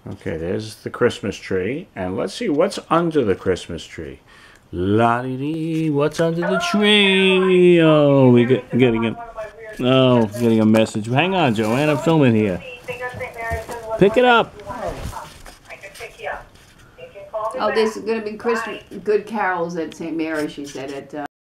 Okay, there's the Christmas tree. And let's see what's under the Christmas tree. La-dee-dee, what's under the tree? Oh, getting a message. Hang on, Joanne, I'm filming here. Pick it up. Oh, there's going to be Christmas good carols at St. Mary, she said, at